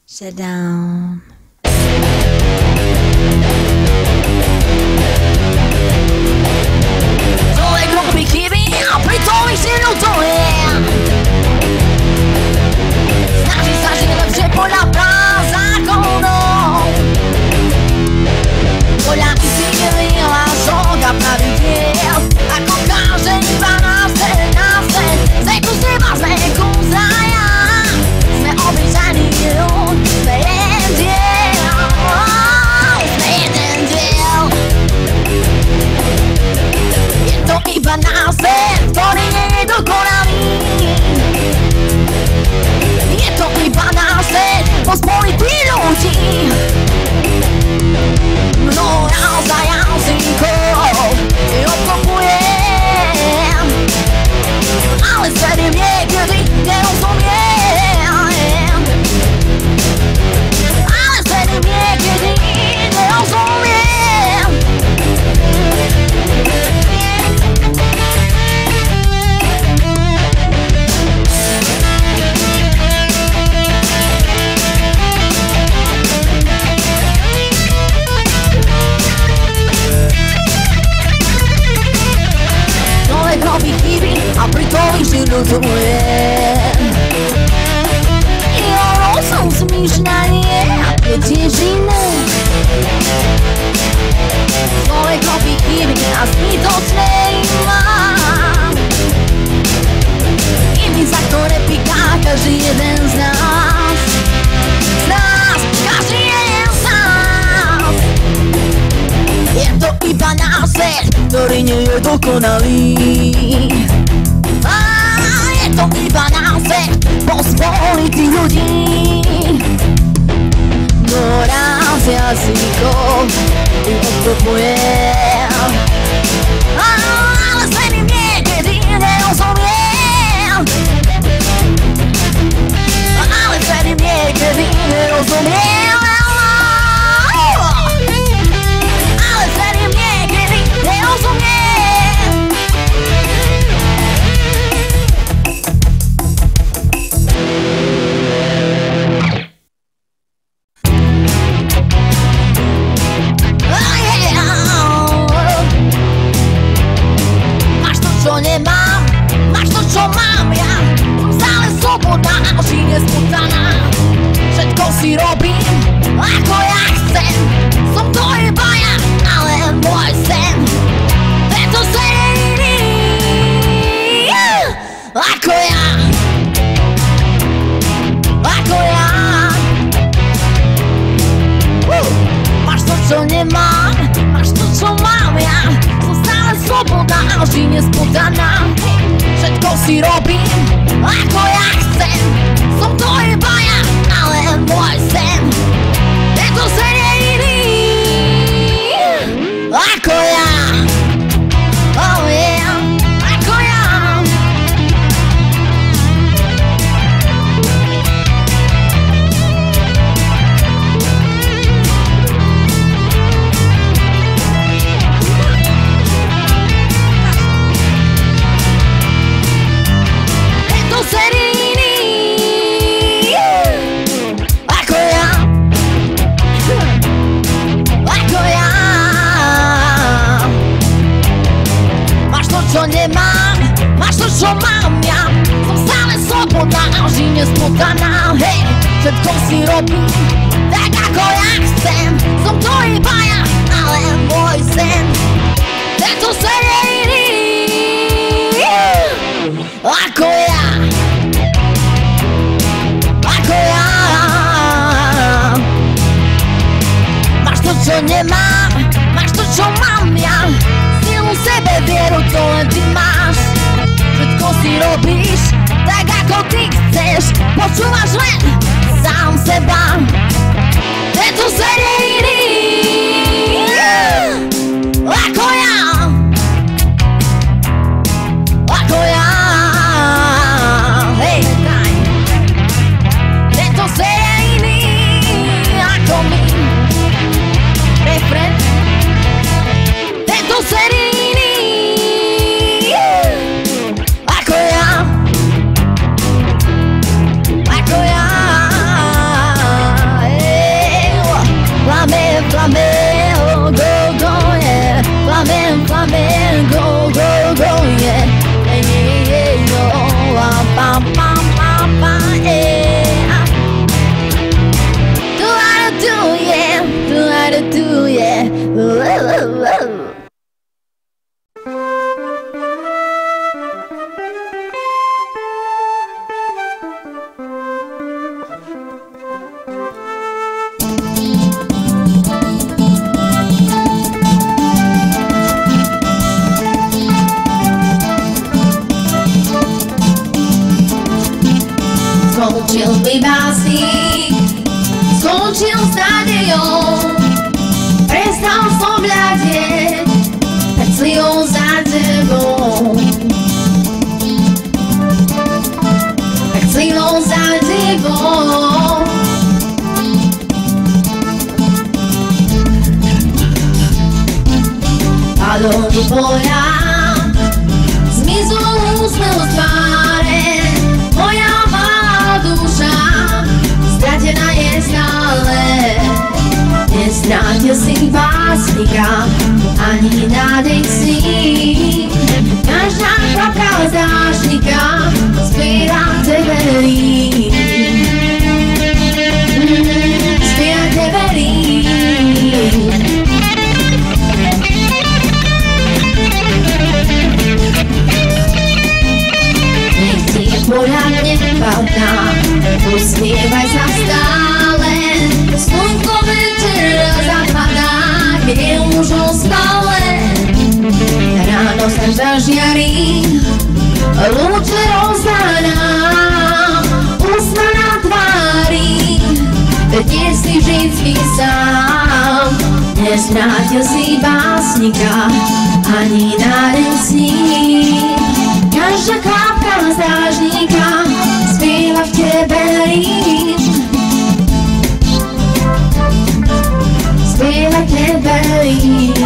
Sit down. Dole grupy chybí a pritom ich neľutuje. Snaží sa žiť lepšie podľa práv zákonov, podľa istých vyhlášok a pravidiel, ako každé iba nás ten, sme kus neba, sme kus raja, sme obyčajný ľud, sme jeden diel, sme jeden diel. Je to iba náš svet, ktorý nie je dokonalý. Je to iba náš svet, pospolitý ľudí. Mnoho naozaj jazykov obklopujem, ale svet im niekedy nerozumiem. Ale svet im niekedy nerozumiem. Človek robí chyby a pritom ich ľutujem. Jeho rozum zmýšľanie je tiež iné. Človek robí chyby a zbytočné má. Chyby, za ktoré piká každý jeden z nás. Každý jeden z nás. Je to iba náš svet, ktorý nie je dokonalý. Je to iba náš svet, pospolitých ľudí. Doraz jazykov obklopujem, ale svet im niekedy nerozumiem. Ale svet im niekedy nerozumiem. Ale svet im niekedy nerozumiem. Máš to, čo nemám, máš to, čo mám ja. Som stále slobodná a oči nesputaná. Všetko si robím, ako ja chcem. Som to iba ja, ale môj sen. Tento sen je iný, ako ja. Ako ja. Máš to, čo nemám, máš to, čo mám ja. Som stále slobodná a vždy nesputaná. Všetko si robím, ako ja chcem. Som to iba ja, ale môj sen. Tento sen je iný, ako ja. Oh yeah, ako ja. Tento sen je iný, ako ja. Ako ja. Máš to, čo nemám, máš to, čo mám ja. Som stále slobodná a vždy nesputaná. Hej, všetko si robím, tak ako ja chcem. Som to iba ja, ale môj sen. Tento sen je iný, ako ja. Ako ja. Máš to, čo nemám, máš to, čo mám ja. Silu sebe, vieru, to len ty máš. Všetko si robíš, tak ako ty chceš. Počúvaš len sám seba. Tento sen je iný, ako ja. Ako ja. Hej, daj. Tento sen je iný, ako my. Refren. Tento sen je iný, ako ja. Ako ja. flamengo, go, go, yeah. Flamengo, flamengo, go, go, yeah. Yeah, yeah, yo, pam, pam, pam, pam, yeah. Do I do, yeah, do I do, yeah. Skončil mi básnik, skončil s nádejou, prestal som hľadieť, tak slihol za tebou. Tak slihol za tebou. Padol mi pohľad, zmizol úsmev z tváre, moja duša stratená je stále. Nestrátil si básnika, ani nádej si. Každá kvapka z dážnika zbiera tebe líp. Zbiera tebe líp. Nech ti je poľadne padná, usmievaj sa stále. Slnko večer zapadá, keď je už ospale. Ráno sa zažiarí, lúče rozdaná, úsmev na tvári, veď nie si vždycky sám. Nestrátil si básnika, ani nádej s ním. Každá kvapka z dážnika spieva v tebe líp. Spieva v tebe líp.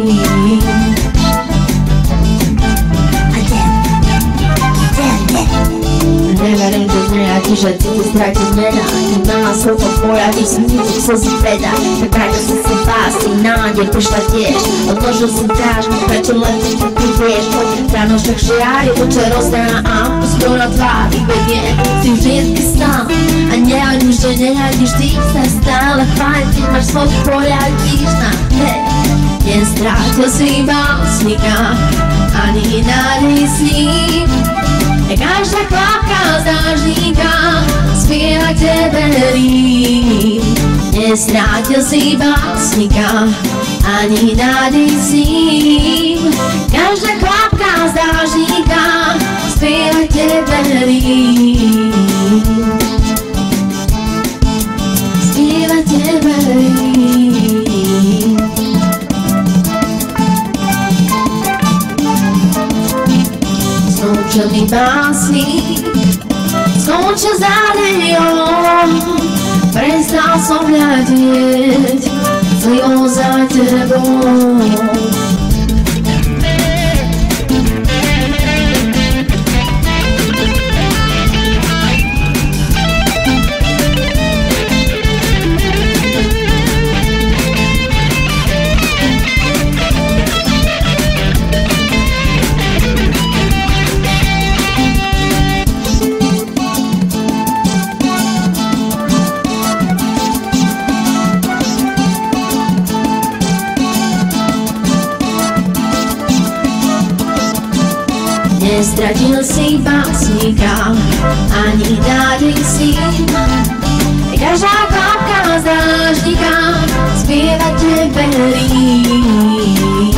Neverím, že zmeniaky, že ty stratíš mena. Keď mala slovo poradíš, smítiš slzy veda. Tak prečo si si básnik, nádej prišla tiež. Odložil si dážnik, prečo len ty vieš. Ráno však žiari, oče rozdaná a úsmev na tvári, veď nie si vždycky sám. A nehodíš, že nehľadíš, ty sa stále fajn, keď máš svoj poradíš na hej. Nestrátil si básnika, ani nádej s ním. Každá kvapka z dážnika spieva tebe líp. Nestrátil si básnika, ani nádej s ním. Každá kvapka z dážnika spieva tebe líp. Spieva tebe líp. Skončil mi básnik, skončil s nádejou, prestal som hľadieť, slihol za tebou. Nestratil si básnika, ani nádej si. Každá kvapka z dážnika spieva tebe líp.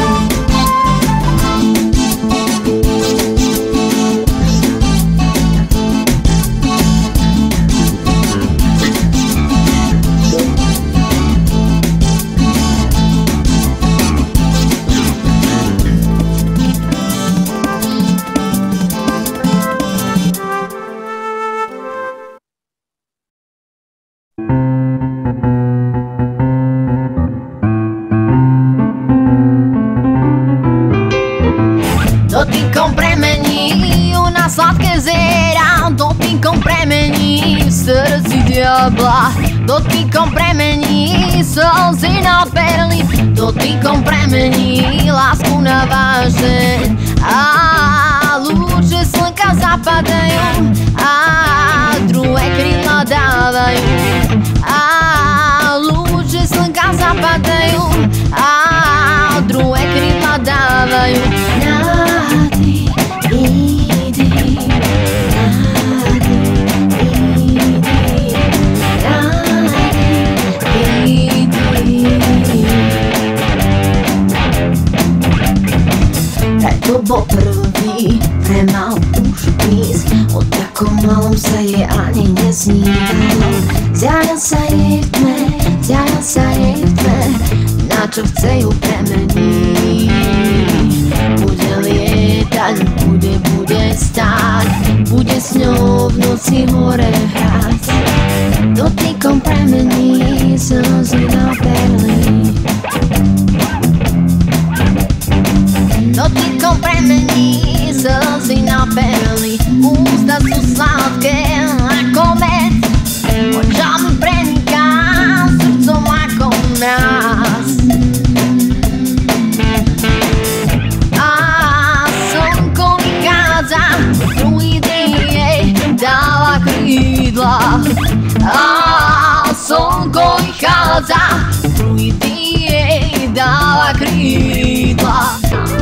Dotykom premení ju na sladké zéra, dotykom premení v srdci diabla. Dotykom premení slzy na perly, dotykom premení lásku na vážne. A lúče slnka zapadajú a druhé krídla dávajú. A lúče slnka zapadajú a druhé krídla dávajú. Nádej, idej, to bol prvý, pre mal už blízk. O takom malom sa jej ani nesnívalo. Zjavil sa jej v tme, zjavil sa jej v tme, na čo chce ju premeniť. Bude lietať, bude stáť, bude s ňou v noci hore hrať. Dotykom premení slzy na perly, dotykom premení slzy na perly. Ústa sú sladké ako med, očami preniká, srdcom ako mráz. A slnko vychádza, druhý deň jej dáva krídla. A slnko vychádza, druhý deň jej dáva krídla.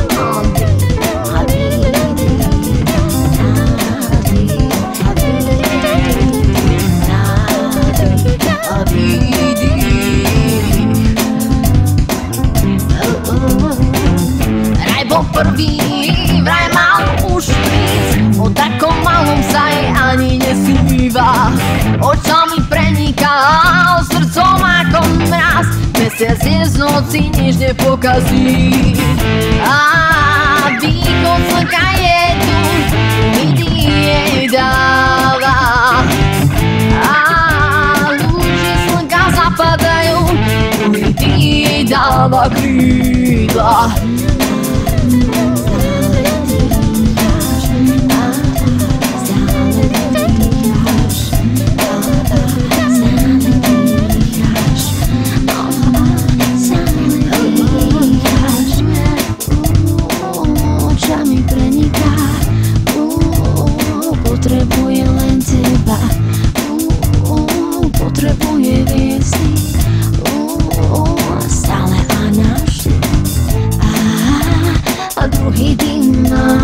Prvý vraj mal už prísť, o takom malom sa jej ani nesníva. Očami preniká, srdcom ako mraz, mesiac je z noci nežne pokazí. A východ slnka je tu, kedy jej dáva. A lúče slnka zapadajú, kedy jej dáva krídla. Potrebuje len teba, potrebuje hviezdy, stále a navždy. A druhý dým má,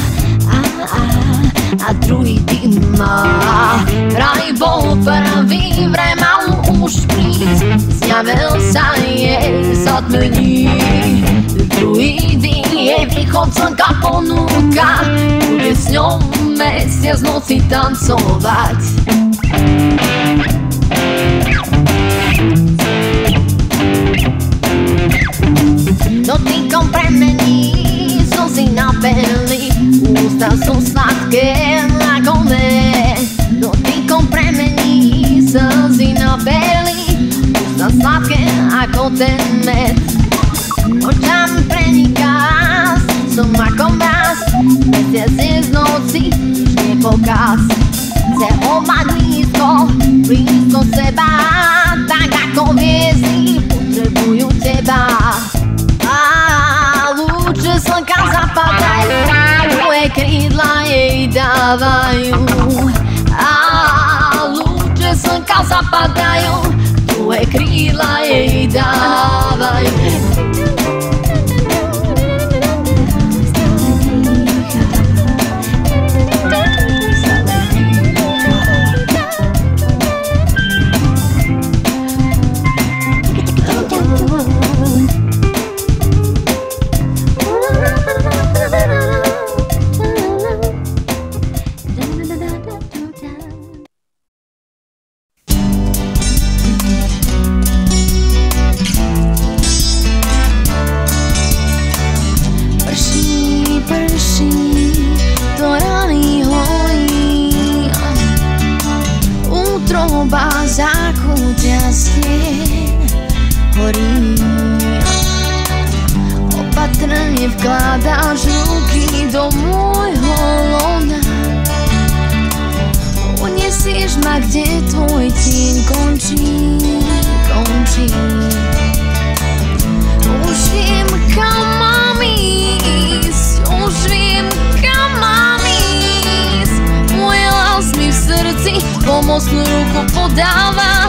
a druhý dým má. Vraj bol prvý, vraj mal už prísť, zjavil sa jej zatmení. Druhý dým jej východ slnka ponúka, bude s ňou mesiac noci tancovať. Dotykom premení slzy na perly, ústa sú sladké ako med. Dotykom premení slzy na perly, ústa sladké ako ten med. Očami preniká, som ako mraz, mesiac je z noci, nič nepokaz. Chce ho mať blízko seba, tak ako hviezdy potrebujú teba. A lúče slnka zapadajú, tvoje krídla jej dávajú. A lúče slnka zapadajú, tvoje krídla jej dávajú. Zákutia stien horí. Opatrne vkladáš ruky do môjho lona, uniesieš ma, kde tvoj tieň končí. pomocnú ruku podáva.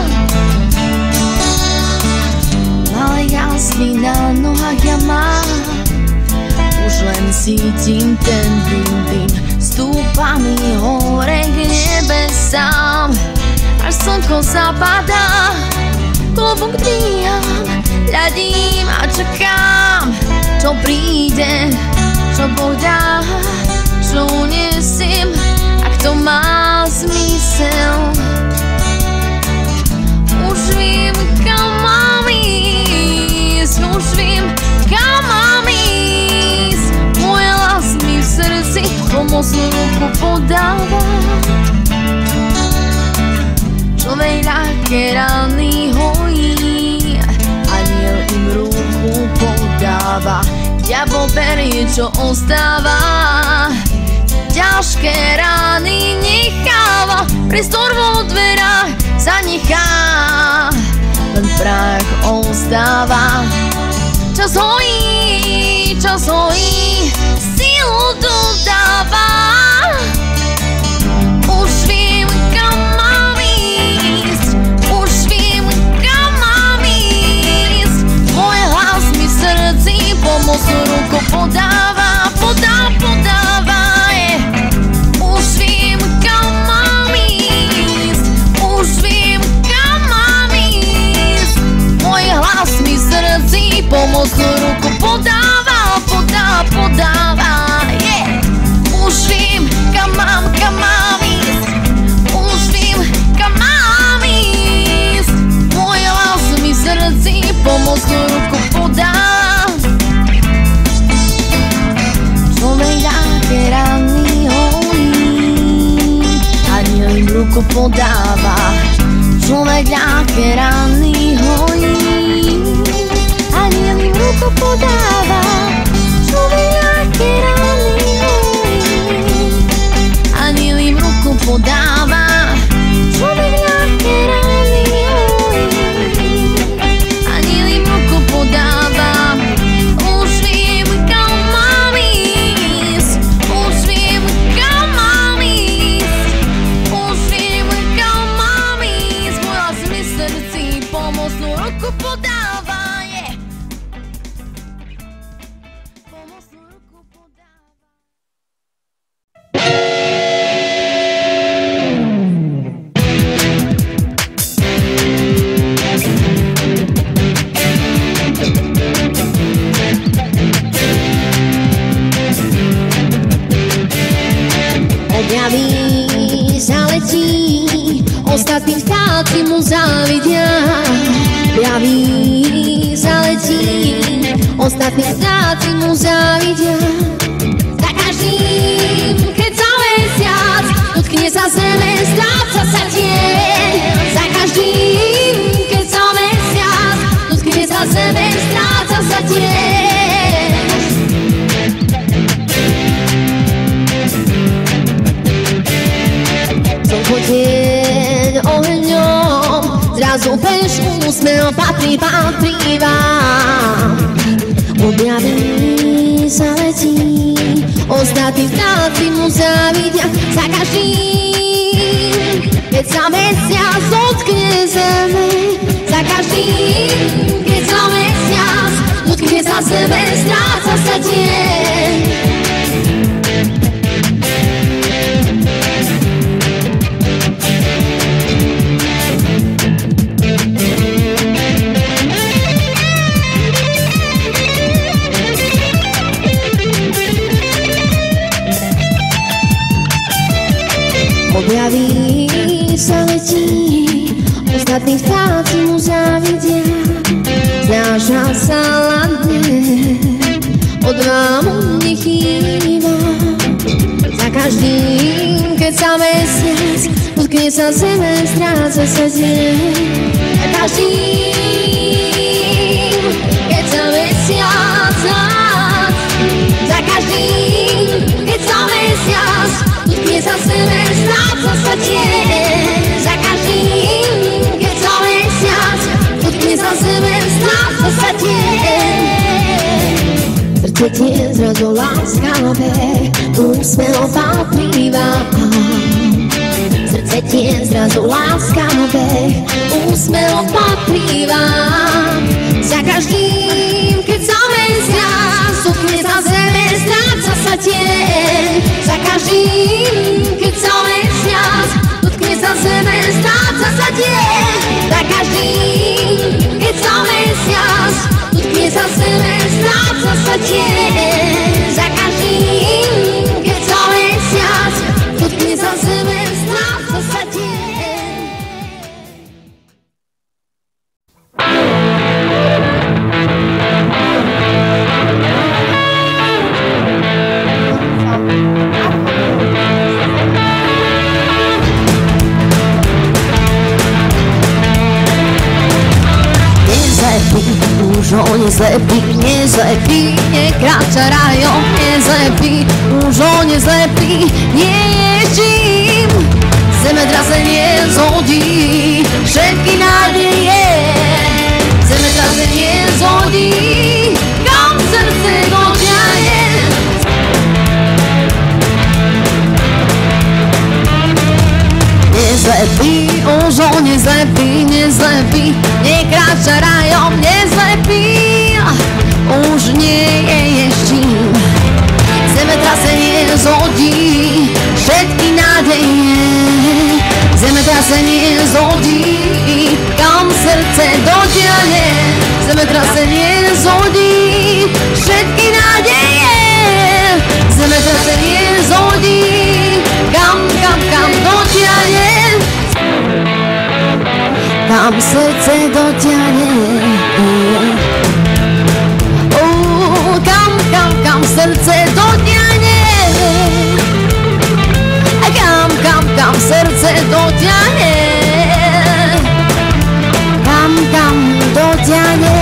Ale jasný na nohách ja mám, už len cítim ten dym, stúpa mi hore k nebesám. Až slnko zapadá, klobúk dvíham, hľadím a čakám, čo príde, čo Boh dá, čo unesiem, ak to má zmysel. Už viem, kam mám ísť, už viem, kam mám ísť. Môj hlas mi v srdci pomocnú ruku podáva. Čo veľaké rany hojí, aniel im ruku podáva. Diabol berie, čo ostáva, ťažké rány necháva, priestor vo dverách zanechá, len prach ostáva. Čas hojí, silu dodáva. Už viem, kam mám ísť, už viem, kam mám ísť. Môj hlas mi v srdci pomocnú ruku podáva, podáva. Už viem, kam mám ísť, už viem, kam mám ísť. Môj hlas mi v srdci pomocnú ruku podáva, podáva. Už viem, kam mám ísť, už viem, kam mám ísť. Môj hlas mi v srdci pomocnú ruku podáva. Človek ľahké rany hojí, aniel im ruku podáva. Človek ľahké rany hojí, aniel im ruku podáva. Človek ľahké rany hojí, aniel im ruku podáva. Človek ľahké rany hojí, aniel im ruku podáva. Už viem, kam mám ísť, už viem, kam mám ísť, už viem, kam mám ísť. Môj hlas mi v srdci pomocnú ruku podáva. Pomocnú ruku podáva. Objaví, zaletí, ostatní vtáci mu závidia. Objaví, zaletí, ostatní vtáci mu závidia. Za každým, keď sa mesiac dotkne sa zeme, stráca sa tieň. Za každým, keď sa mesiac dotkne sa zeme, stráca sa tieň. Slnko tieň ohňom, zrazu bež úsmev patrí vám. Objaví, zaletí, ostatní vtáci mu závidia. Za každým, keď sa mesiac dotkne zeme, za každým, keď sa mesiac dotkne sa zeme, stráca sa tieň. Objaví, zaletí, ostatní vtáci mu závidia. Znáša sa ladne, od vámu nechýba. Za každým, keď sa mesiac dotkne sa zeme, stráca sa deň. Za každým, keď sa mesiac, za každým, keď sa mesiac dotkne sa zeme, stráca sa tieň. Za každým, keď sa mesiac dotkne sa zeme, stráca sa tieň. Srdce tie zrazu láskavé, úsmev patrí vám. Srdce Cítim zrazu láskavé, úsmev paplýva. Za každým, keď sa mesiac sukne za zeme, stráca sa tieň. Za každým, keď sa mesiac dotkne sa zeme, stráca sa tieň. Za každým, keď sa mesiac dotkne sa zeme, stráca sa tieň. Za každým, keď sa mesiac dotkne sa zeme, stráca sa tieň. Už on nezlepí, nezlepí, nekráča rajom, nezlepí. Už on nezlepí, neježím. Zemetrasenie zhodí všetky nádeje. Zemetrasenie zhodí, kam srdce dotiahne. Nezlepí, už on nezlepí, nezlepí, nekráča rajom, nezlepí. Už nie je eštím. Zemetrasenie zhodí všetky nádeje. Zemetrasenie zhodí, kam srdce dotiahne. Zemetrasenie zhodí všetky nádeje. Zemetrasenie zhodí, kam dotiahne. Kam srdce dotiahne. Kam srdce dotiahne. Kam srdce dotiahne. Kam dotiahne.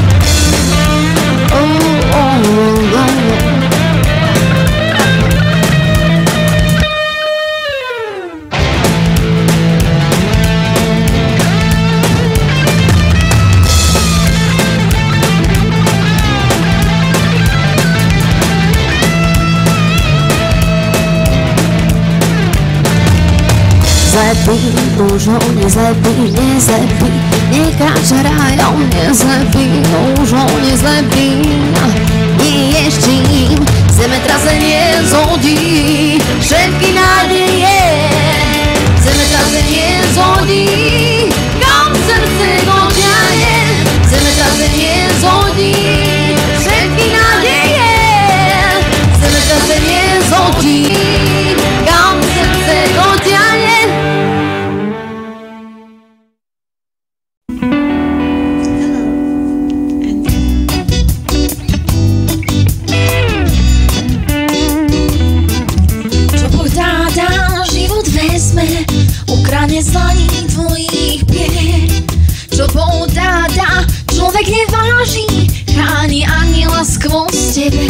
Nezlepí, už ho nezlepí, nezlepí, nekráča rajom, nezlepí, už ho nezlepí, nie je s čím. Zemetrasenie zhodí všetky nádeje. Zemetrasenie zhodí, kam srdce dotiahne. Zemetrasenie zhodí všetky nádeje. Zemetrasenie zhodí, kam srdce dotiahne. Ukradne zlaní tvojich pier. Čo Boh dá, človek neváži. Chráni aniela skvôz tebe.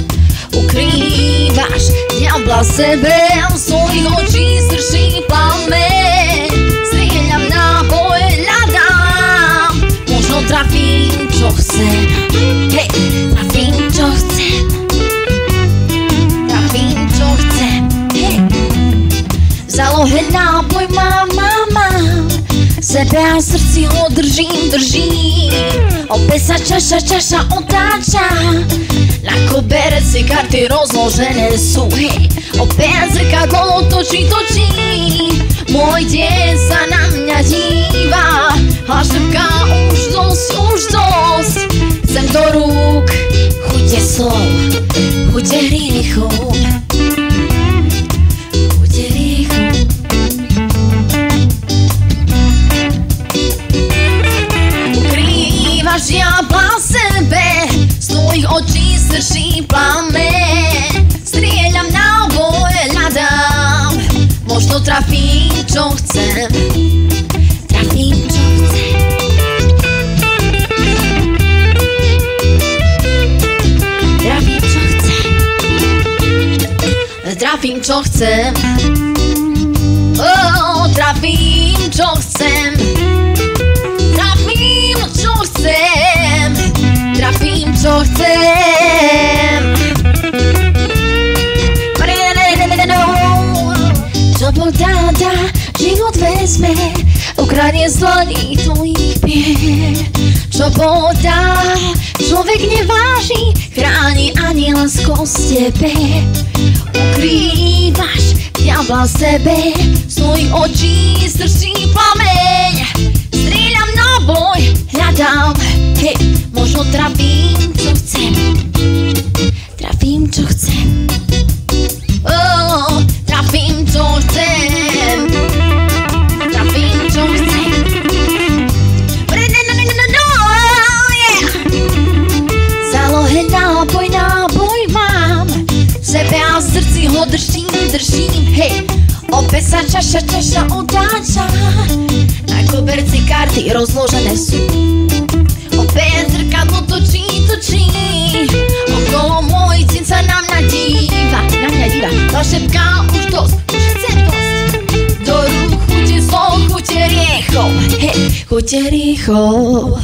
Ukrývaš diabla sebe, a v svojich očí strší plameň. Strieľam náboj, hľadám, možno trafím, čo chcem. Hej, trafím, čo chcem. Trafím, čo chcem. Hej. V zálohe náboj mám. Sebe a srdci ho držím. Opäť sa čaša otáča. Na koberci karty rozložené sú. Hej. Opäť zrkadlo točí. Môj deň sa na mňa díva a šepká už dosť. Chcem do rúk chute slov, chute hriechov. Diabla sebe, z tvojich očí strší plameň. Strieľam náboj, hľadám, možno trafím, čo chcem. Trafím, čo chcem. Trafím, čo chcem. Trafím, čo chcem. Trafím, čo chcem. Trafím, čo chcem. Čo Boh dá, kradie zlodí tvojich pier. Čo podá, človek neváži, chráni ani lásko z tebe. Ukrývaš diabla v sebe, z tvojich očí strčí plameň. Strieľam na boj, hľadám, hej, možno trafím, čo chcem. Trafím, čo chcem. Oh, trafím, čo chcem. Trafím, čo chcem. Zálohe náboj mám. V sebe a v srdci ho držím, hej. Opäť sa čaša otáča. Na koberci karty rozložené sú. Opäť zrkadlo točí. Okolo môj cín sa na mňa díva. Zašepká už dosť, už chcem dosť. Do rúk chute zlom, chute riechov, hej, chute riechov.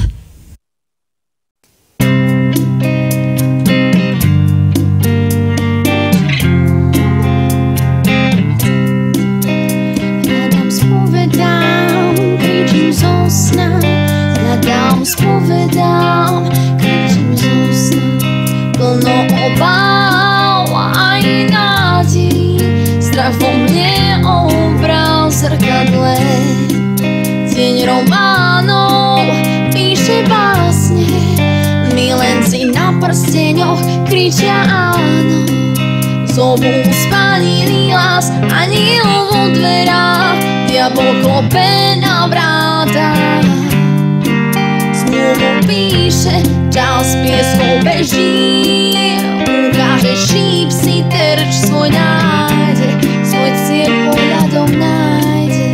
Hľadám, spovedám, kričím zo sna. Hľadám, spovedám, kričím zo sna. Plno obáv aj nádej, strach vo mne obral v zrkadle. Tieň románov píše básne, milenci na prsteňoch kričia áno. Zobú spalili hlas, aniel vo dverách, diabol klope na vrátach. Znovu píše, čas pieskou beží, ukáže šíp si terč svoj nájde, svoj cieľ pohľadom nájde.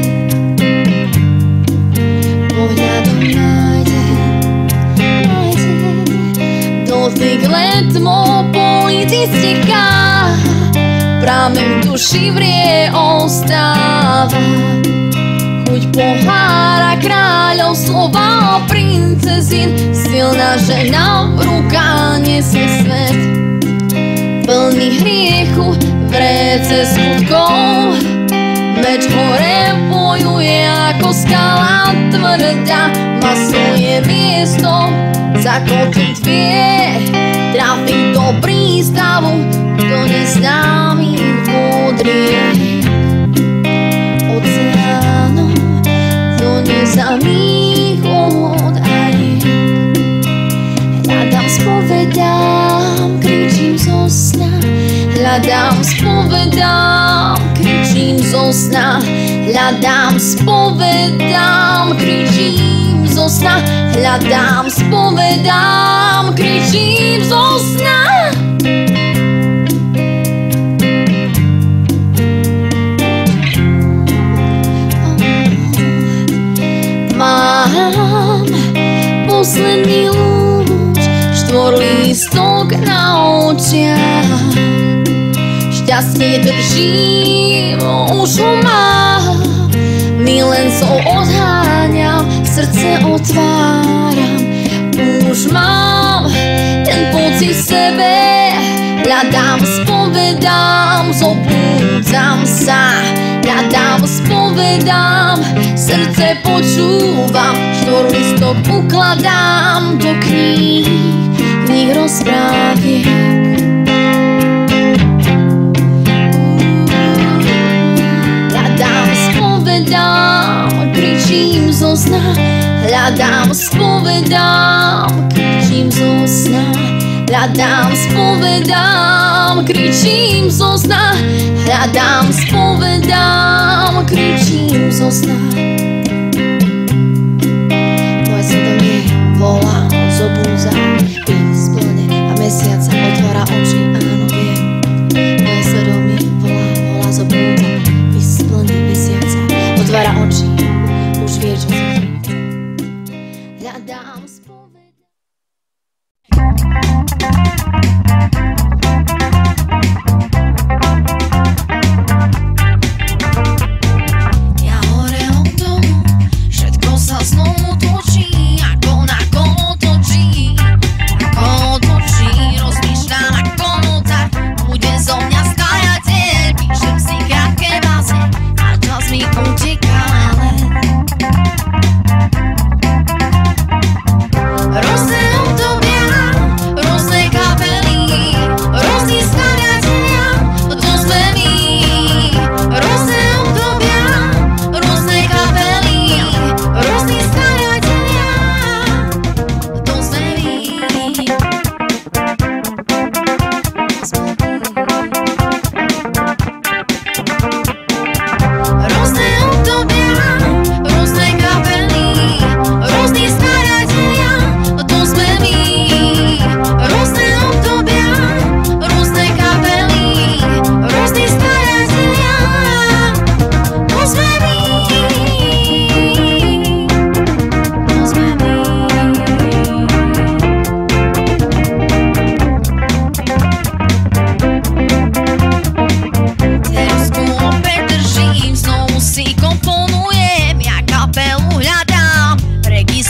Pohľadom nájde. Dotyk letmo polici steká, prameň duši vrie ostáva. Chuť pohára kráľov, slova princezín, silná žena v rukách nesie svet. Plný hriechu, vrece skutkov, meč hore bojuje ako skala tvrdá. Má svoje miesto, zakočiť vie, trafiť do prístavu, do neznámych vôd riek. Oceánom do neznámych vôd a riek. Hľadám, spovedám, kričím zo sna. Hľadám, spovedám, kričím zo sna. Hľadám, spovedám, kričím zo sna. Hľadám, spovedám, kričím zo sna. Mám posledný lúč, štvorlístok na očiach. Šťastie držím, už ho mám, milencov odháňam, srdce otváram. Už mám ten pocit v sebe, hľadám, spovedám, zobúdzam sa. Hľadám, spovedám, srdce počúvam, štvorlistok ukladám do kníh rozpráviek. Hľadám, spovedám, kričím zo sna. Hľadám, spovedám, kričím zo sna. Hľadám, spovedám, kričím zo sna. Hľadám, spovedám, kričím zo sna. Moje svedomie volá, zobúdza, splne a mesiac sa otvára oči, áno viem. Moje svedomie volá, zobúdza, splne mesiac sa otvára oči, už vie, čo sa chce. Hľadám, spovedám.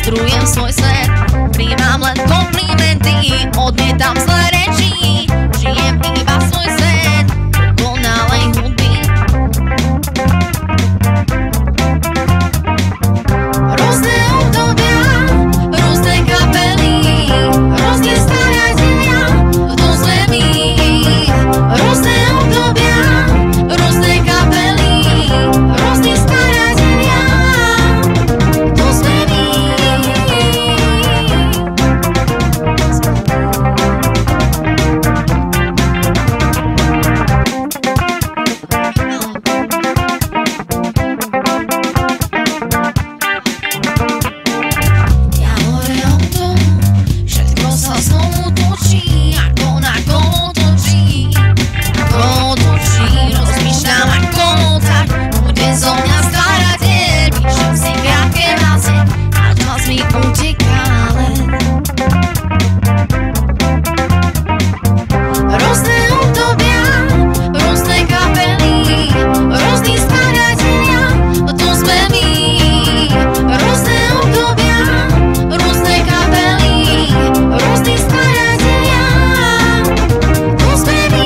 filtrujem svoj svet, príjmam len komplimenty, odmietam zlé reči, žijem iba svoj svet dokonalej hudby. Rôzne obdobia, rôzne kapely, rôzne starateľia v tom sme my. Rôzne obdobia, rôzne kapely, rôzne starateľia v tom sme my. Ja hovorím o tom, všetko sa znovu točí, ako na kolotočí. Rozmýšľam ako tak, bude zo mňa starateľ, píšem si krátke vraze, a čas mi uteká len. Rôzne obdobia, rôzne kapely, rôzni staratelia, to sme my. Rôzne obdobia, rôzne kapely, rôzni staratelia, to sme my.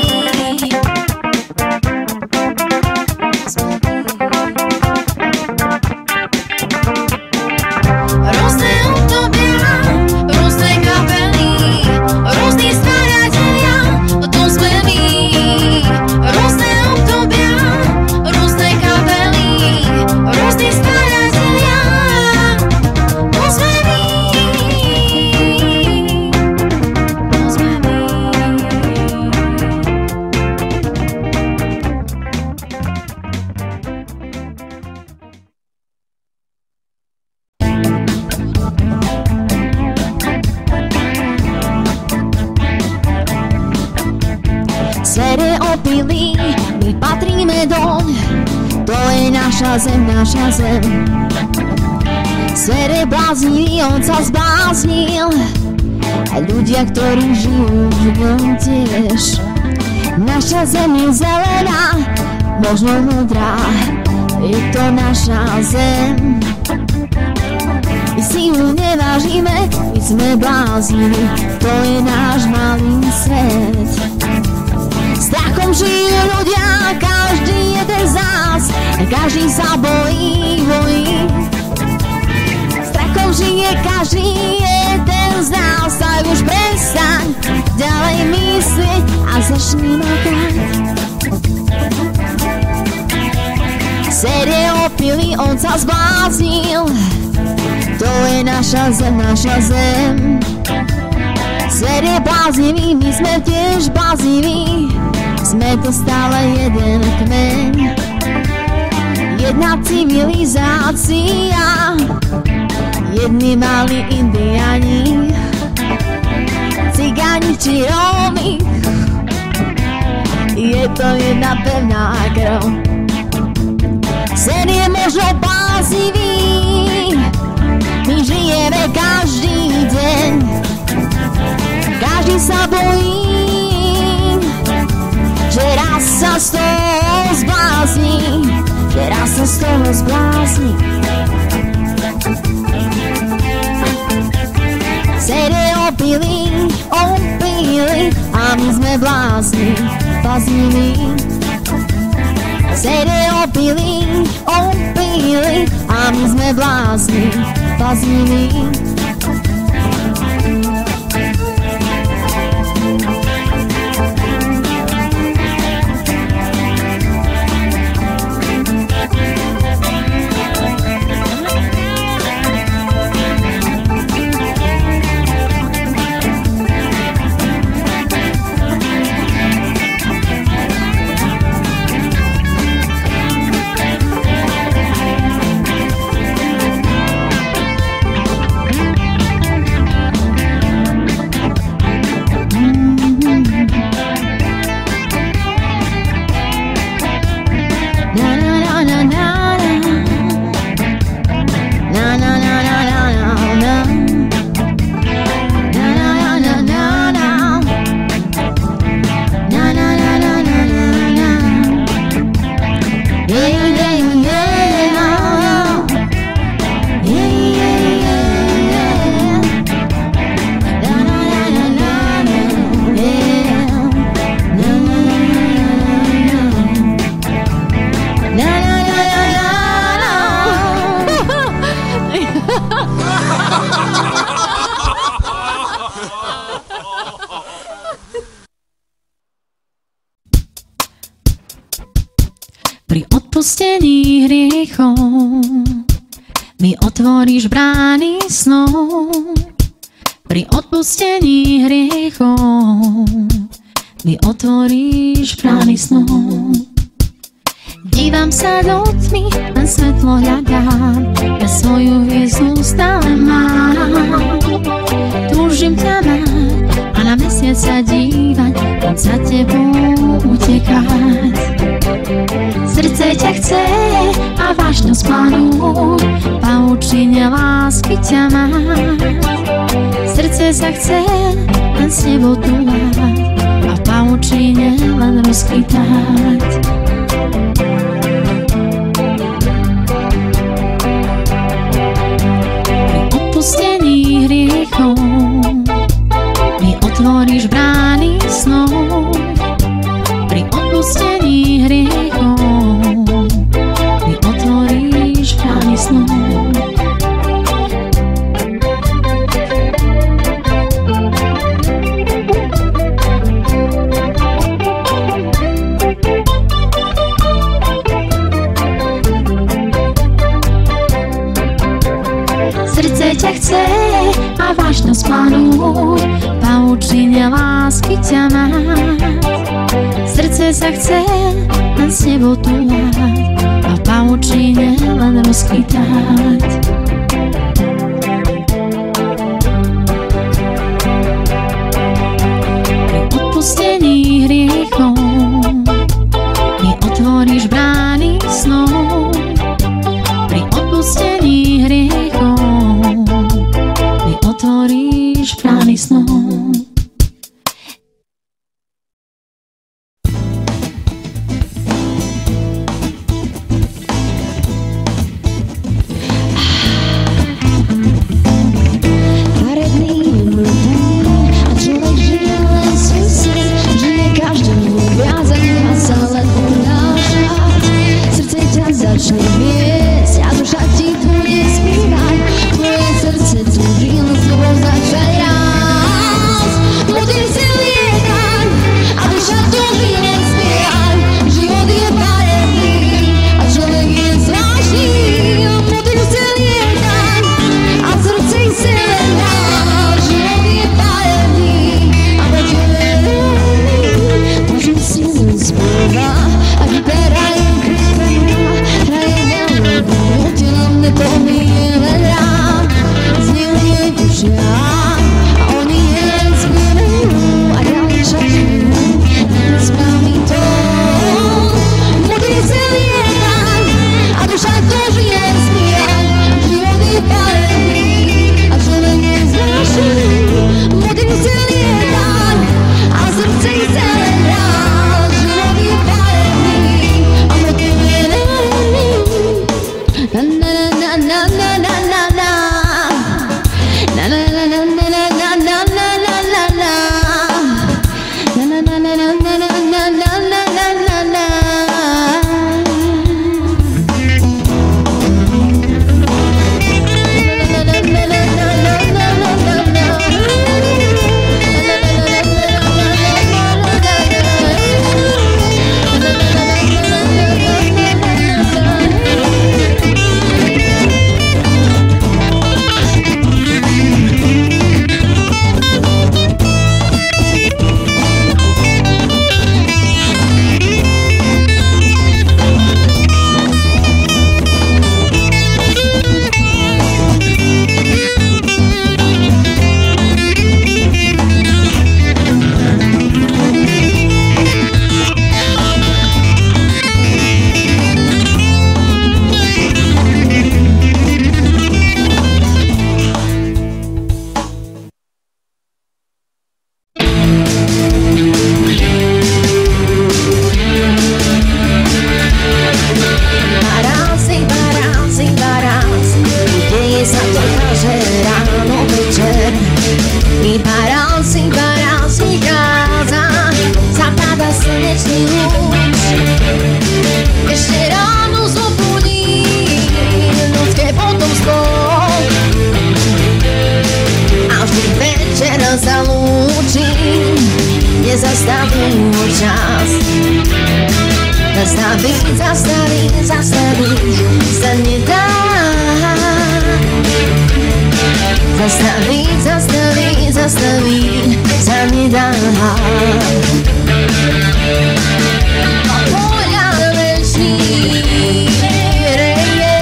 Rôzne obdobia, rôzne kapely, rôzni staratelia, to sme my. Rôzne obdobia, rôzne kapely, rôzni staratelia, to sme my. To sme my. Svet je opilý, my patríme doň, to je naša zem, naša zem. Svet je bláznivý, on sa zbláznil, a ľudia, ktorí žijú v ňom tiež. Naša zem je zelená, možno modrá, je to naša zem. My si ju nevážime, my sme bláznili, to je náš malý svet. Strachom žijú ľudia, každý jeden z nás, každý sa bojí, bojí. Strachom žije každý jeden z nás, tak už prestaň ďalej myslieť a začni makať. Svet je opilý, on sa zbláznil, to je naša zem, naša zem. Svet je bláznivý, my sme tiež blázniví, sme to stále jeden kmeň, jedna civilizácia, jedni malí indiáni, cigáni či Rómy, je to jedna pevná krv. Sen je možno bláznivý, my žijeme každý deň, každý sa bojí, že raz sa z toho zblázni, že raz sa z toho zblázni. Svet je opilý, opilý, a my sme blázni, blázniví. Svet je opilý, opilý, a my sme blázni, blázniví. odpustení hriechov mi otvoríš brány snov. Pri odpustení hriechov mi otvoríš brány snov. Dívam sa do tmy, len svetlo hľadám, ja svoju hviezdu stále mám. Túžim ťa mať a na mesiac sa dívať, poď za tebou utekať. Srdce ťa chce a vážnosť plánu, paučine lásky ťa mať. Srdce sa chce len s tebou túlať a paučine len rozkvitať. Odpustení hriechov mi otvoríš brány snov. Pri odpustení hriechov mi otvoríš brány snov. Srdce ťa chce a vážnosť plánu, paučine lásky ťa mať. Srdce sa chce len s tebou túlať a paučine len rozkvitať. Pri odpustení hriechov mi otvoríš brány snov. Pri odpustení hriechov mi otvoríš brány snov. Zastaviť sa nedá. Zastaviť sa nedá. Pohľad večný reje,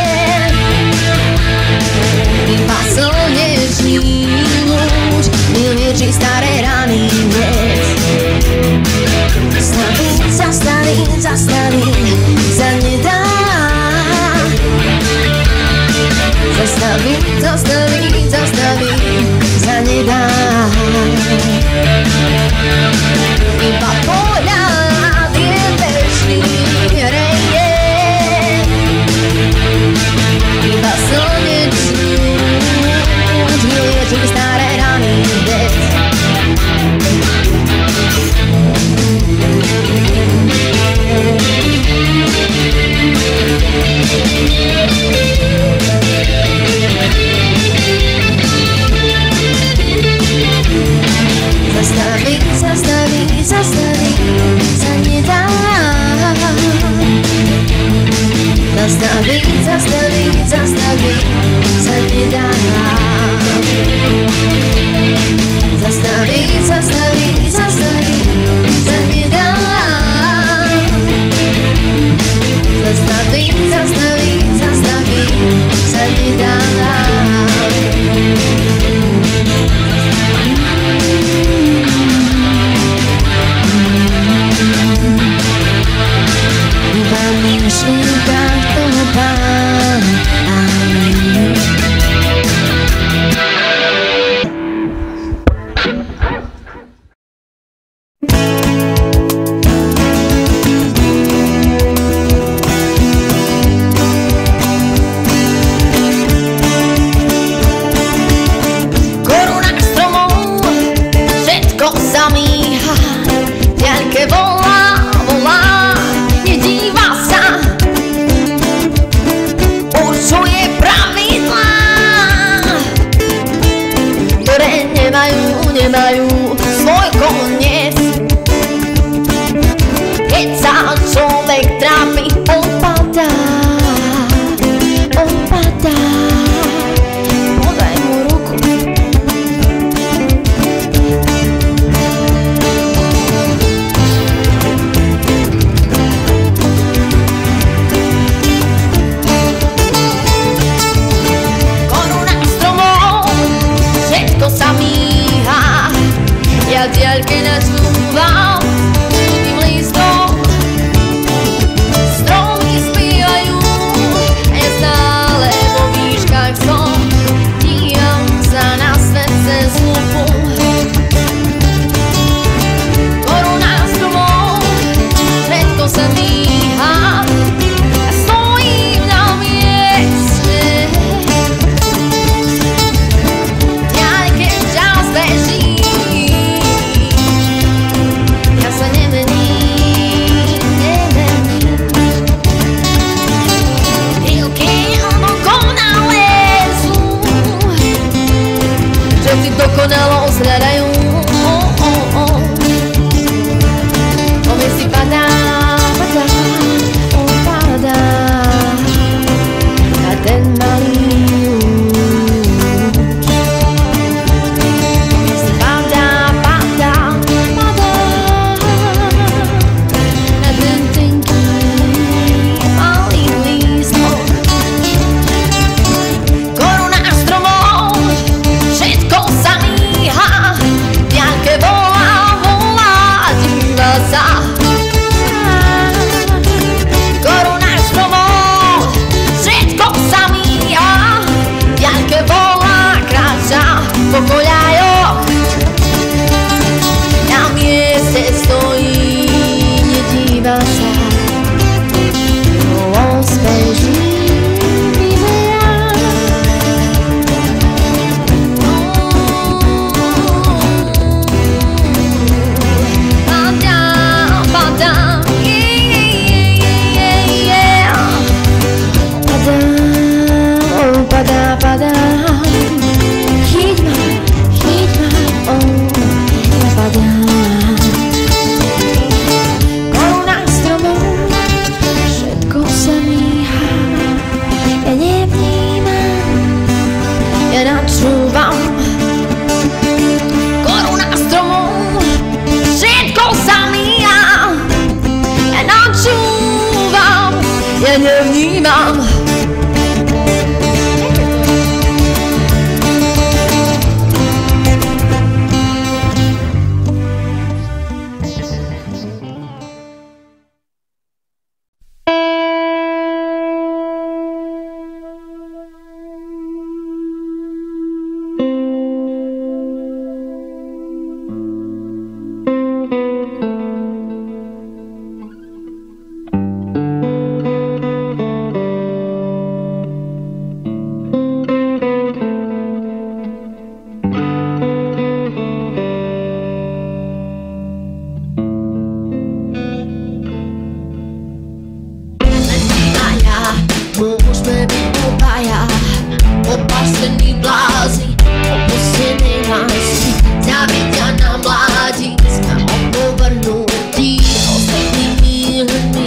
iba slnečný lúč vylieči staré rany hneď. Zastaviť sa nedá. Zastaviť sa nedá. Iba pohľad je večný reje, iba slnečný lúč vylieči staré rany hneď. Zastaviť sa nedá. Zastaviť sa nedá. Zastaviť sa nedá. Zastaviť sa nedá. Myšlienkach toho Pána. Amen. Koruna stromov, všetko zamíha, ďalke volá, nedíva sa, určuje pravidlá, ktoré nemajú svoj koniec. Keď sa človek trápi, opadá. Podaj mu ruku. Koruna stromov, všetko sa míha, ja diaľke načúvam tým listom. Stromy spievajú, ja stále vo výškach som, dívam sa na svet cez lupu. Koruna stromov, všetko sa míha, ja stojím na mieste. Ďalke čas beží, ja sa nemením. Chvíľky dokonale sú, všetci dokonalosť hľadajú. Ove si padá, opadá na ten malý lúč. Ove si padá na ten tenký malý lístok. Koruna stromov, všetko sa míha, ďalke volá, díva sa. Koruna stromov, všetko sa míha, ďalke volá, kráča po koľajoch. Na mieste stojí, nedíva sa, on speží, vyberá. Padá, chyť ma, nemám. Môžeme byť obaja opasení blázni, opustené lásky, závidia na mládi. Sme opovrhnutí ostatnými ľuďmi.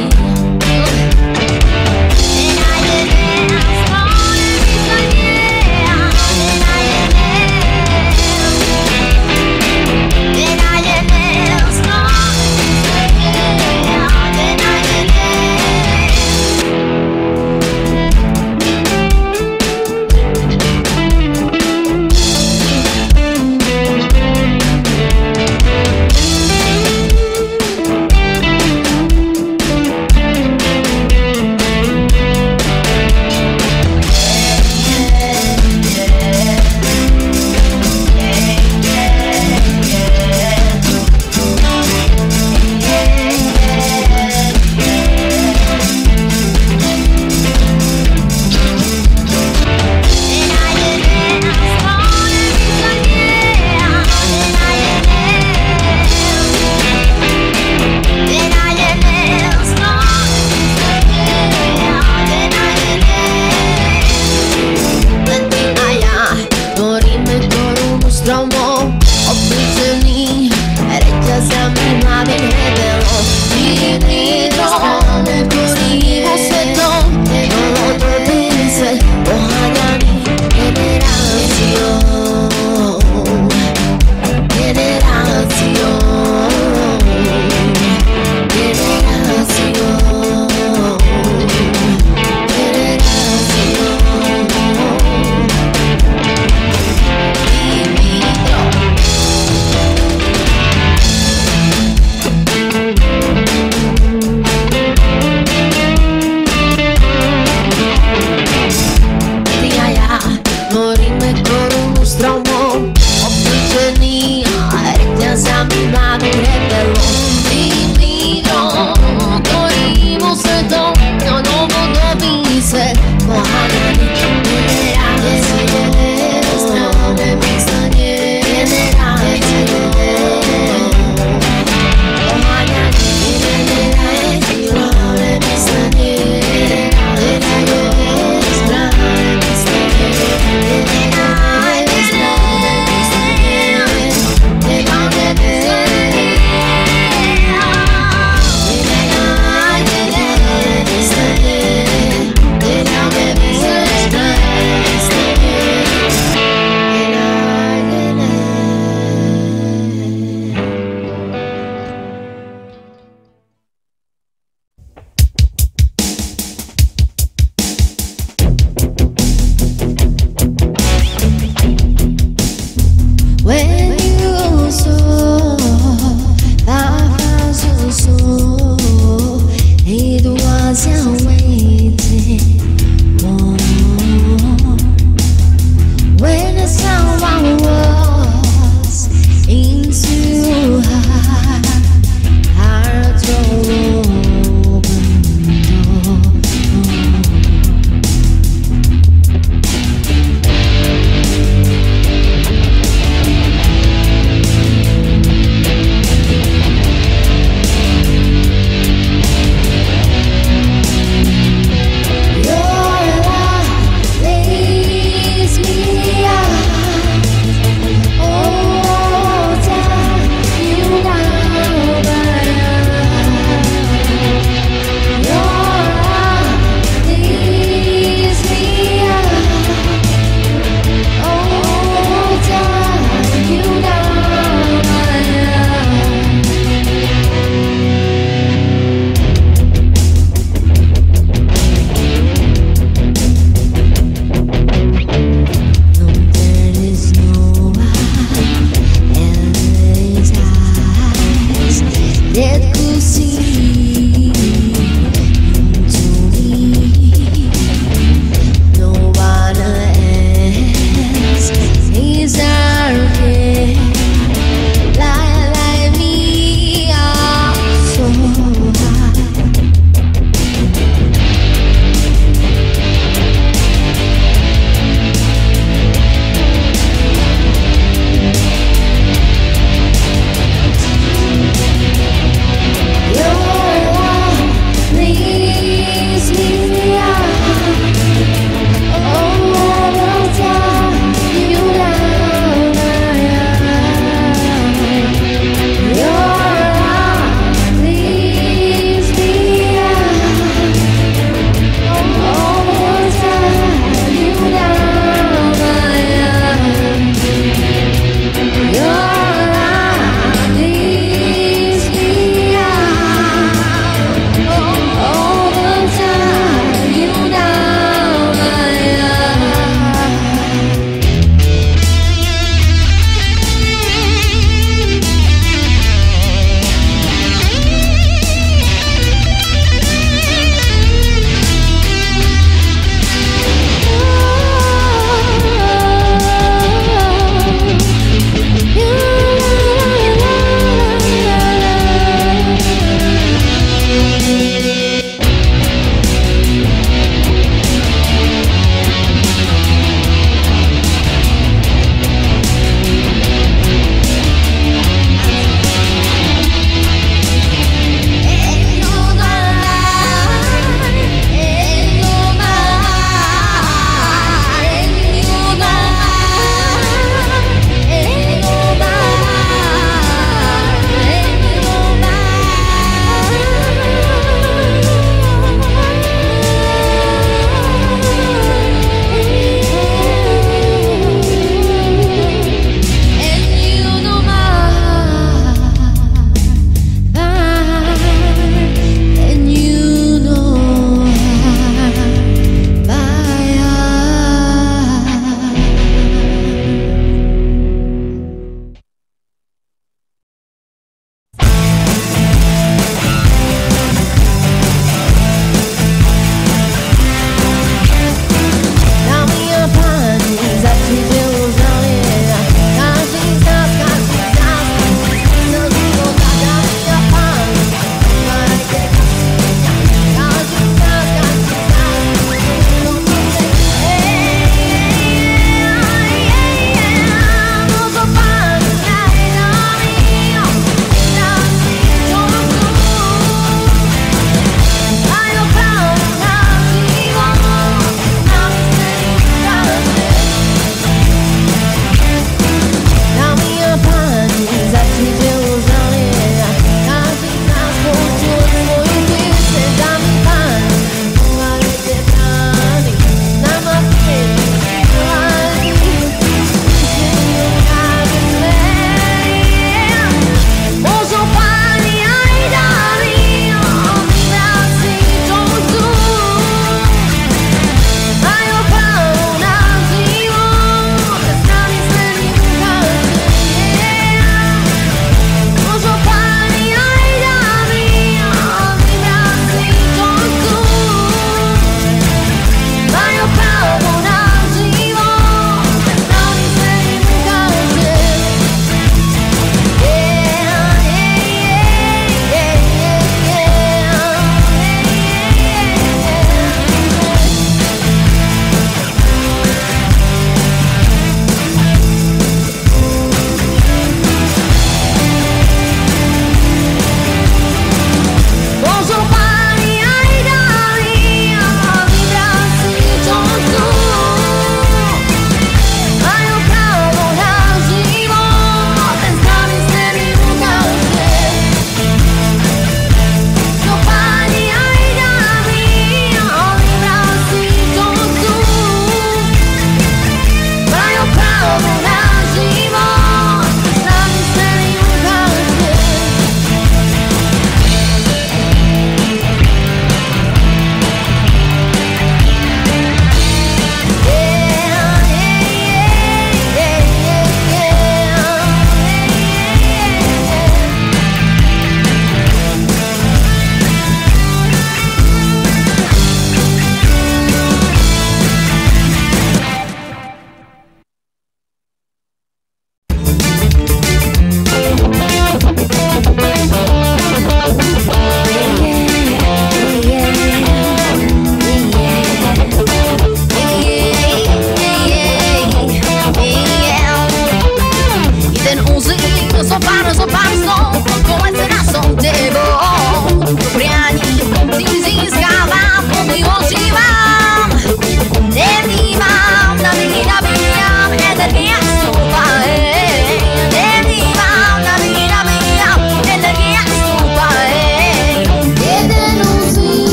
Obmedzený reťazami máme nebelo, divný dom, ktorý vo svetom nebolo dobíce, poháňaný generáciou.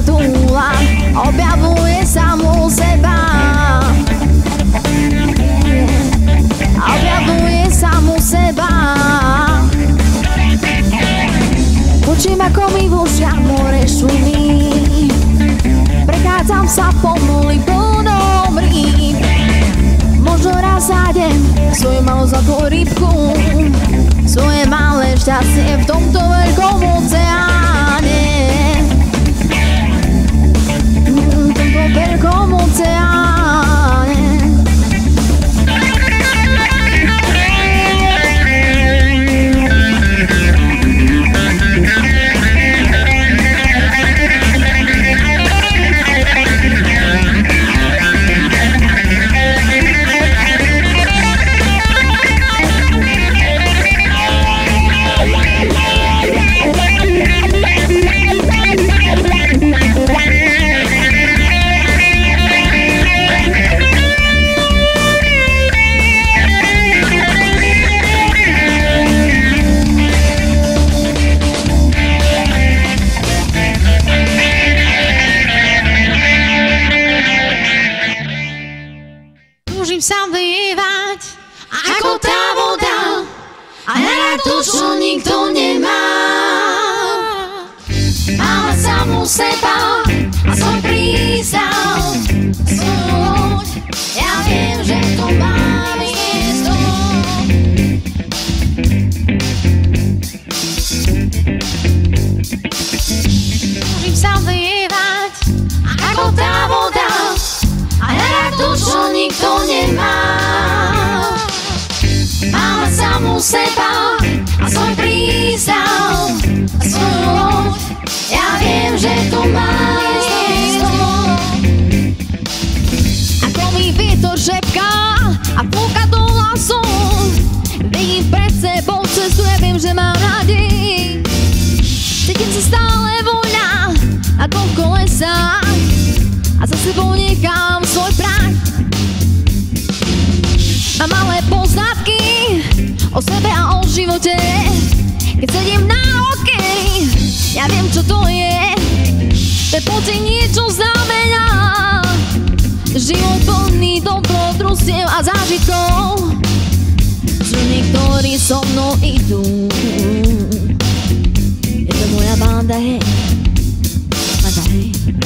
túla, objavuje samú seba. Objavuje samú seba. Počím, ako mi v ušiach more šumí. Prechádzam sa pomôli plnou rýb. Možno raz zájdem svoju malú zlatú rybku, svoje malé šťastie v tomto veľkom oceáne. V tomto veľkom oceáne. Sa vyjevať ako tá voda a hľadať to, čo nikto nemá. Máme samú seba a svoj prístav, svoju loď. Ja viem, že to má miesto. Môžem sa vyjevať ako tá voda a hľadať to, čo nikto nemá. Máme samú seba a svoj prístav, a svoju loď. Ja viem, že to má miesto. Ako mi vietor šepká a púka do hlasu, vidím pred sebou cestu, ja viem, že mám nádej. Cítim sa stále voľná na dvoch kolesách a za sebou nechám svoj prach. Mám malé poznatky o sebe a o živote. Keď sedím na okej, ja viem, čo to je. Ten pocit niečo znamená. Život plný dobrodružstiev a zážitkov, že niektorí so mnou idú. Je to moja banda, hej. Banda, hej.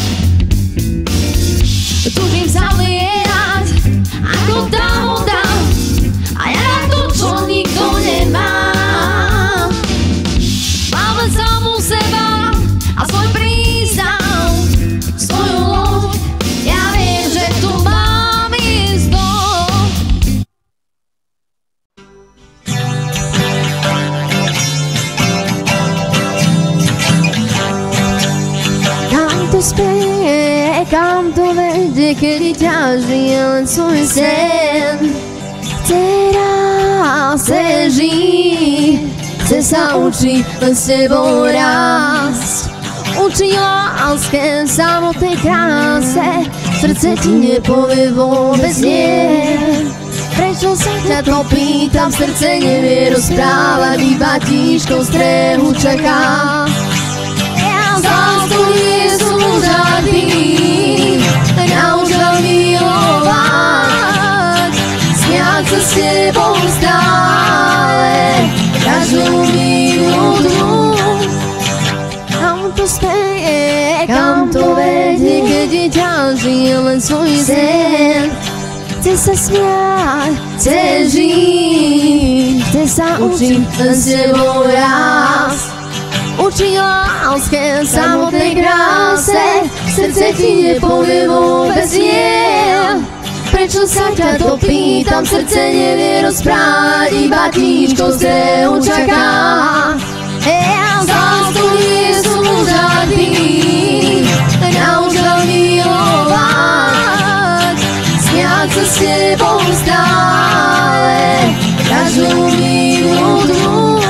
Túžim sa lietať ako tá voda a ja to, čo nikto nemá. Máme samú seba a svoj prístav, svoju loď. Ja viem, že tu mám miesto. Kam to spie, kam to vedie, kedy ťaží len svoj sen. Chce žiť, chce sa učiť len s tebou rásť. Učiť láske v samotnej kráse, srdce ti nepovie vôbec nie. Prečo sa ťa to pýtam, srdce nevie rozprávať, iba tíškou strehu čaká. Ja zásku nie som žádný, naučil milovať, smiať sa s tebou stále, každú minútu. Kam to speje, kam to vedie, keď je ťaží len svoj sen. Chce sa smiať, chce žiť, chce sa učiť len s tebou rásť. Učiť láske v samotnej kráse, srdce ti nepovie vôbec nie. Prečo sa ťa to pýtam, srdce nevie rozprávať, iba tíškou strehu čaká. Ja zásku nie som žádný, naučil milovať, smiať sa s tebou stále, každú minútu.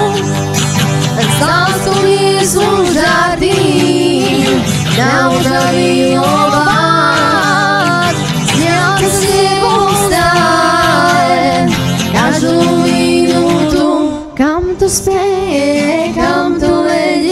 Zásku nie som žádný, naučil milovať, smiať sa s tebou stále, každú minútu. Kam to speje, kam to vedie,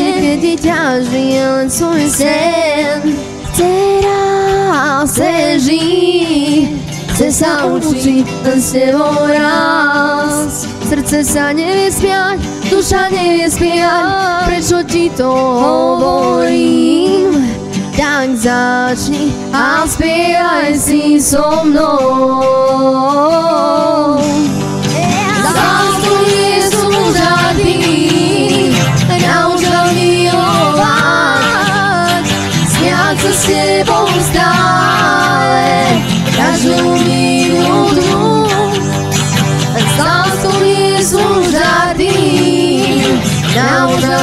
sa učí len s tebou raz. Srdce sa nevie spiať, duša nevie spiať, prečo ti to hovorím? Tak začni a spievaj si so mnou. Zástup Jezu žádný, nauč ma milovať, smiať sa s tebou stále, každú minútu. Zástup Jezu žádný, nauč ma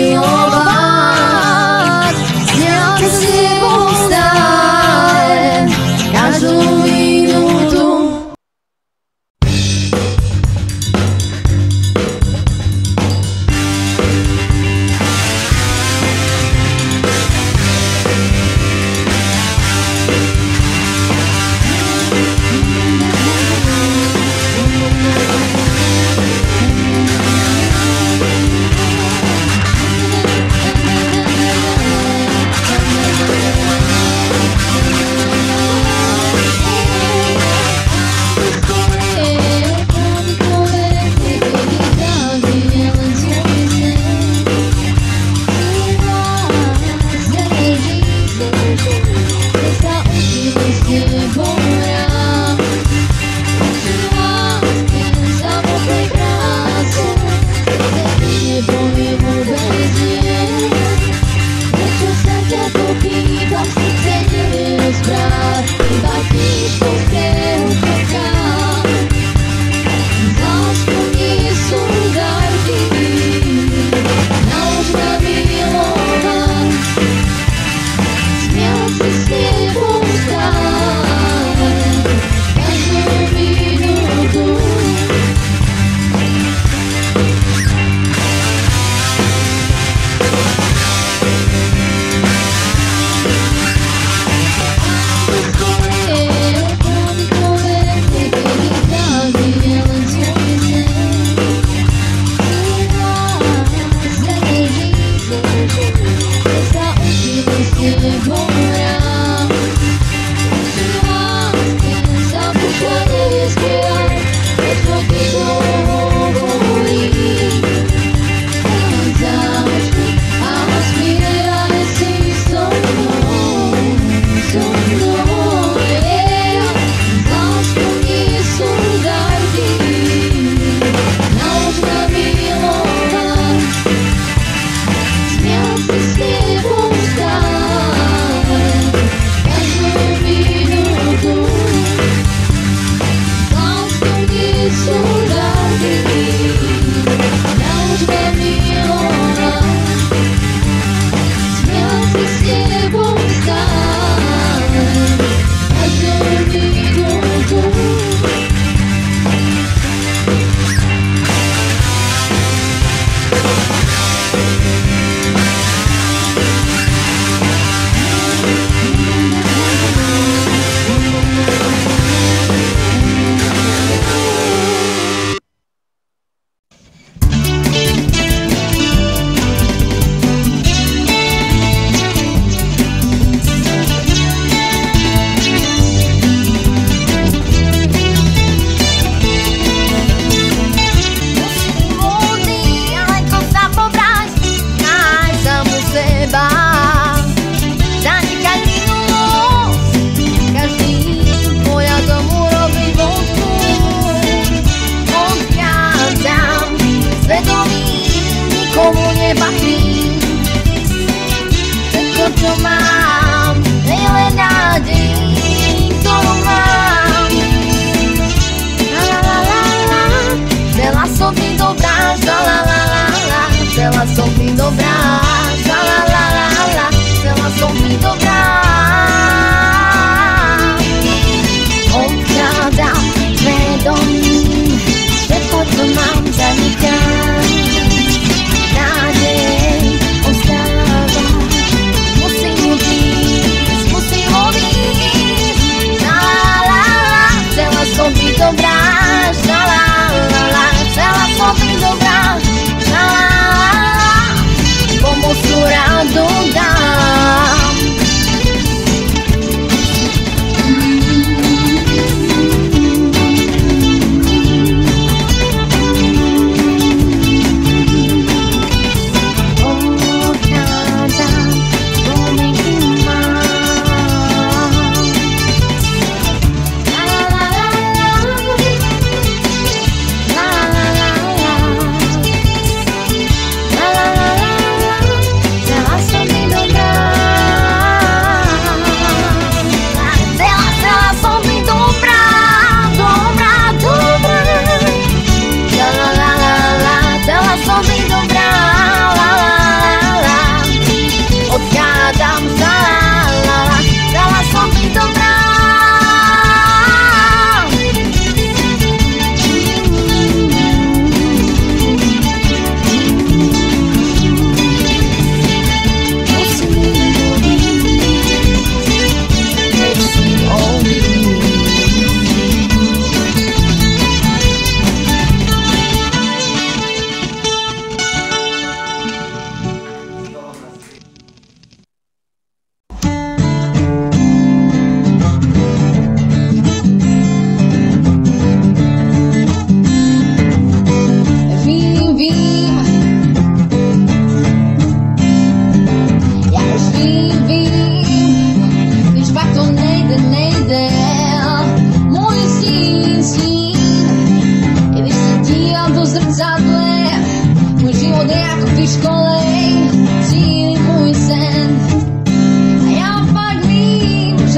milovať, smiať sa s tebou stále, každú minútu.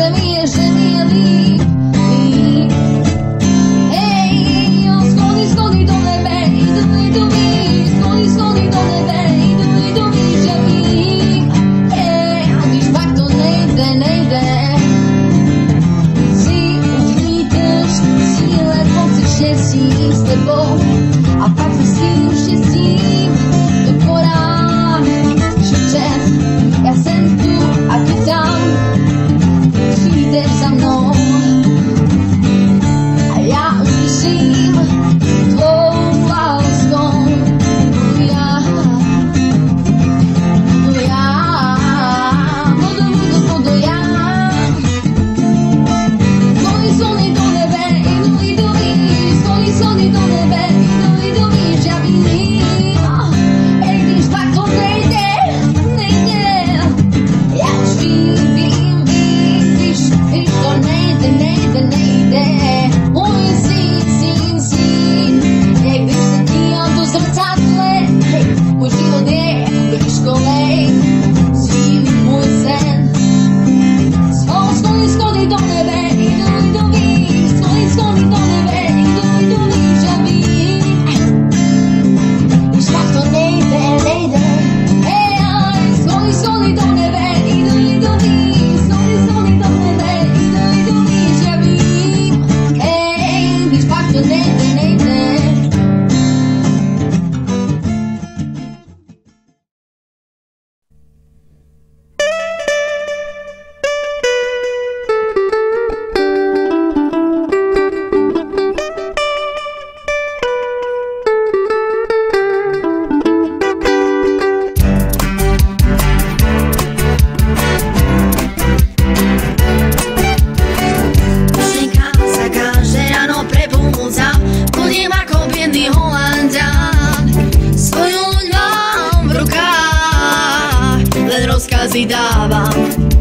si dávam.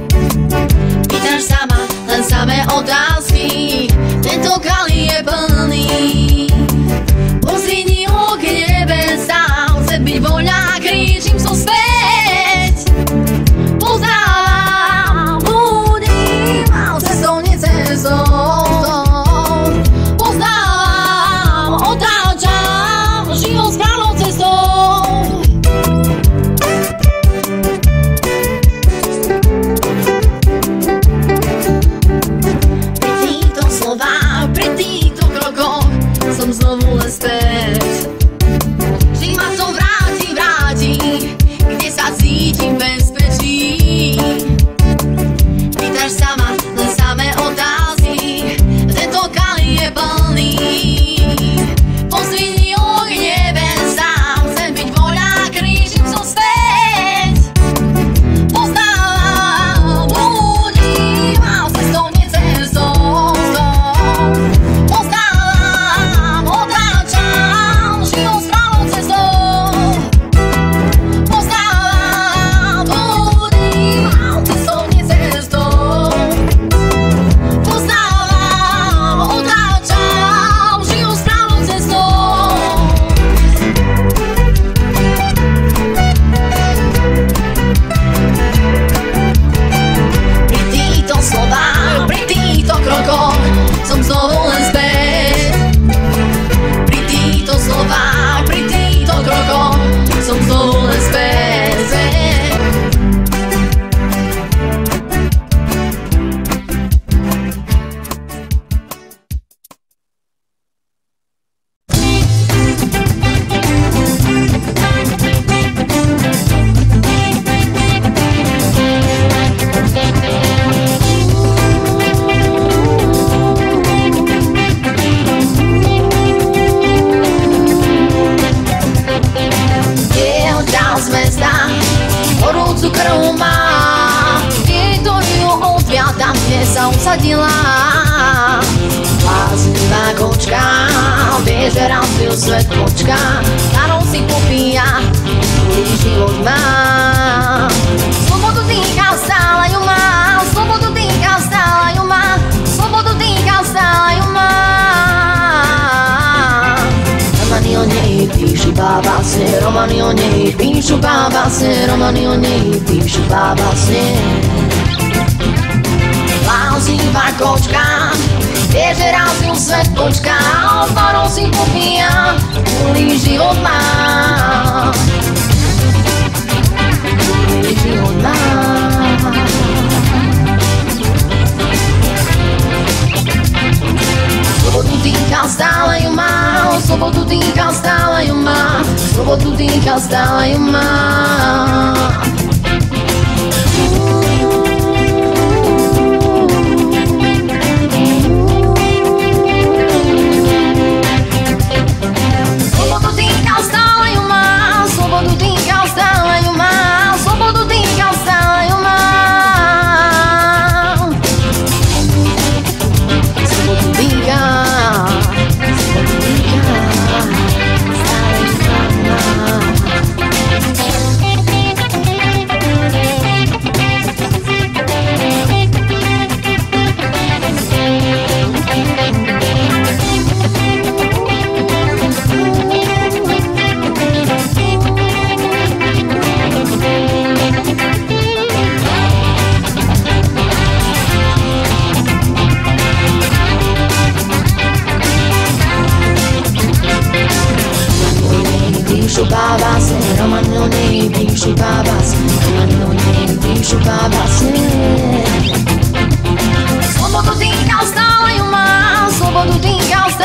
Pýtaš sama, len samé otázky, tento kali je plný. Pozvini ho k nebesám, chce byť voľná, kričím som späť. Poznávam, budím, cestou, necestou. Poznávam, otáčam, život správnou cestou. Som znovu len späť. Vždy ma to vráti, kde sa cítim v bezpečí. Pýtaš sama, len samé otázky, tento kali je plný. Pozvini ho k nebesám, chcem byť voľná, krížim som späť. Poznávam, blúdim, cestou, necestou. Som znovu len späť. Pri týchto slovách, pri týchto krokoch som znovu len späť. Z mesta horúcu krv má, vietor ju odvia tam, kde sa usadila. Láznivá kočka, vie, že raz ju svet počká, starou si popíja, ktorý život má. Slobodu dýcha, stále ju má, slobodu dýcha, stále ju má, slobodu dýcha, stále ju má. Romany o nej píšu básne, romany o nej píšu básne, romany o nej píšu básne. iba kočka. Vie, že raz ju svet počká, s ktorou si popíja, celý život má. Celý život má. Slobodu dýcha, stále ju má, slobodu dýcha, stále ju má, slobodu dýcha, stále ju má. Slobodu dýcha, stále ju má, slobodu dýcha, stále ju má, slobodu dýcha, stále ju má. Slobodu dýcha, slobodu dýcha, stále ju má. Roman no nej bíšu bábas, Roman no nej bíšu bábas. Slobodu dýcha, stále ju má, slobodu dýcha,